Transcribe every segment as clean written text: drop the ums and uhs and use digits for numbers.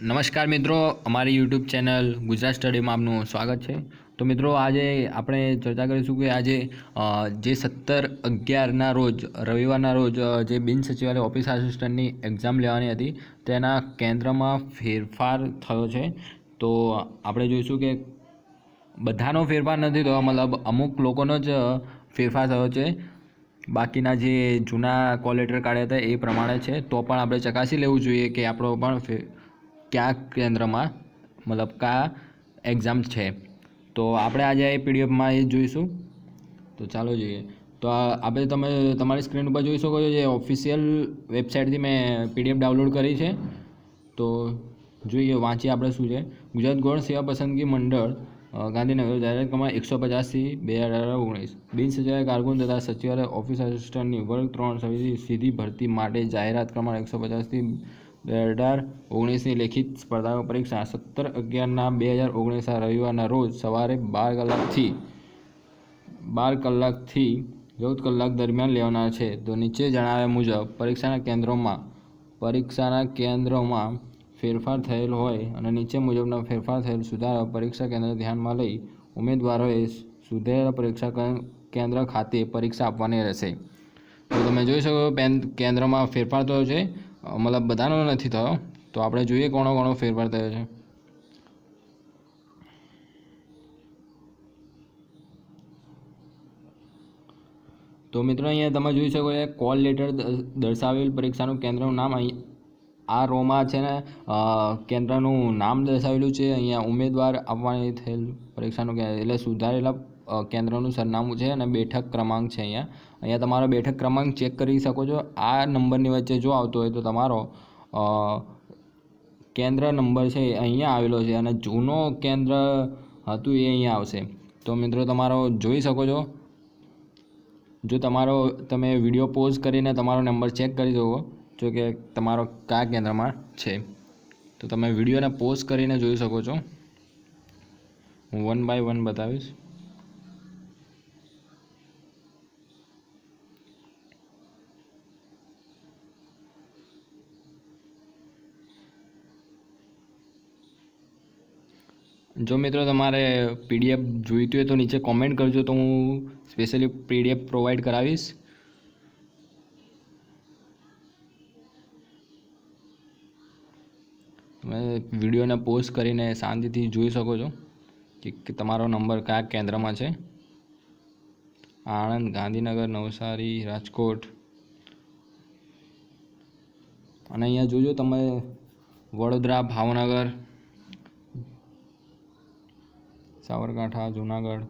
નમસ્કાર મિત્રો, અમારી યુટ્યુબ ચેનલ ગુજરાત સ્ટડીમાં આપનું સ્વાગત છે। તો મિત્રો આજે આપણે ચર્ચા કરીશું કે આજે જે 17/11ના રોજ રવિવારના રોજ જે બિન સચિવાલય ઓફિસ આસિસ્ટન્ટની એક્ઝામ લેવાની હતી તેના કેન્દ્રમાં ફેરફાર થયો છે। તો આપણે જોઈશું કે બધાનો ફેરફાર નથી થયો, મતલબ અમુક લોકોનો જ ફેરફાર થયો છે। બાકીના જે જૂના કોલ લેટર કાઢ્યા હતા એ પ્રમાણે છે, તો પણ આપણે ચકાસી લેવું જોઈએ કે આપણો પણ કયા કેન્દ્રમાં મતલબ કયા એક્ઝામ છે। તો આપણે આજે એ પીડીએફમાં એ જોઈશું। તો ચાલો જોઈએ। તો આપણે તમે તમારી સ્ક્રીન ઉપર જોઈ શકો છો જે ઓફિશિયલ વેબસાઇટથી મેં પીડીએફ ડાઉનલોડ કરી છે। તો જોઈએ, વાંચીએ આપણે શું છે। ગુજરાત ગૌણ સેવા પસંદગી મંડળ ગાંધીનગર જાહેરાત ક્રમાંક 150/2019 બિન સચિવાલય કારકુન તથા સચિવાલય ઓફિસ આસિસ્ટન્ટની વર્ગ 3 સીધી ભરતી માટે જાહેરાત ક્રમાંક 150/2019ની લેખિત સ્પર્ધાત્મક પરીક્ષા 17/11/2019 રવિવારના રોજ સવારે 12 કલાકથી 14 કલાક દરમિયાન લેવાના છે। તો નીચે જણાવ્યા મુજબ પરીક્ષાના કેન્દ્રોમાં ફેરફાર થયેલ હોય અને નીચે મુજબના ફેરફાર થયેલ સુધારા પરીક્ષા કેન્દ્ર ધ્યાનમાં લઈ ઉમેદવારોએ સુધારેલા પરીક્ષા કેન્દ્ર ખાતે પરીક્ષા આપવાની રહેશે। તો તમે જોઈ શકો કેન્દ્રમાં ફેરફાર થયો છે, મતલબ બધાનો નથી થયો। તો આપણે જોઈએ કોનો ફેરફાર થયો છે। તો મિત્રો અહીંયા તમે જોઈ શકો છો કોલ લેટર દર્શાવેલ પરીક્ષાનું કેન્દ્રનું નામ અહીં આ રોમાં છે ને કેન્દ્રનું નામ દર્શાવેલું છે। અહીંયા ઉમેદવાર આપવાની થયેલ પરીક્ષાનું એટલે સુધારેલા કેન્દ્રનું સરનામું છે અને બેઠક ક્રમાંક છે। અહીંયા તમારો બેઠક ક્રમાંક ચેક કરી શકો છો। આ નંબરની વચ્ચે જો આવતો હોય તો તમારો કેન્દ્ર નંબર છે અહીંયા આવેલો છે અને જૂનો કેન્દ્ર હતું એ અહીંયા આવશે। તો મિત્રો તમારો જોઈ શકો છો, જો તમે વિડીયો પોઝ કરીને તમારો નંબર ચેક કરી શકો છો કે તમારો કયા કેન્દ્રમાં છે। તો તમે વિડીયોને પોઝ કરીને જોઈ શકો છો। હું 1 બાય 1 બતાવીશ। જો મિત્રો તમારે પીડીએફ જોઈતી હોય તો નીચે કોમેન્ટ કરજો, તો હું સ્પેશિયલી પીડીએફ પ્રોવાઈડ કરાવીશ। તમે વિડીયોને પોઝ કરીને શાંતિથી જોઈ શકો છો કે તમારો નંબર કયા કેન્દ્રમાં છે। આણંદ, ગાંધીનગર, નવસારી, રાજકોટ અને અહીંયા જોજો તમે વડોદરા, ભાવનગર, સાબરકાંઠા, જૂનાગઢ,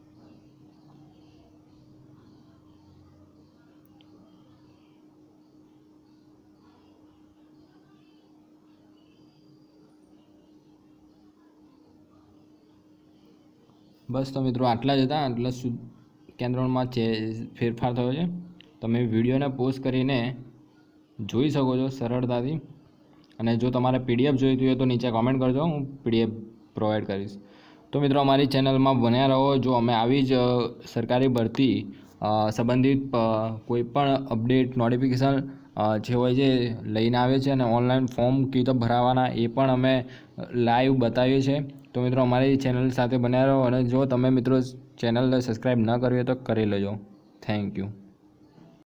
બસ। તો મિત્રો આટલા જ હતા, આટલા કેન્દ્રોમાં ફેરફાર થયો છે। તમે વિડીયોને પોઝ કરીને જોઈ શકો છો સરળતાથી। અને જો તમારે પીડીએફ જોઈતી હોય તો નીચે કોમેન્ટ કરજો, હું પીડીએફ પ્રોવાઈડ કરીશ। તો મિત્રો અમારી ચેનલમાં બન્યા રહો। જો અમે આવી જ સરકારી ભરતી સંબંધિત કોઈ પણ અપડેટ નોટિફિકેશન જે હોય છે લઈને આવે છે અને ઓનલાઈન ફોર્મ કેવી રીતે ભરાવાના એ પણ અમે લાઈવ બતાવીએ છીએ। તો મિત્રો અમારી ચેનલ સાથે બન્યા રહો અને જો તમે મિત્રો ચેનલને સબસ્ક્રાઈબ ન કરી હોય તો કરી લેજો। Thank you.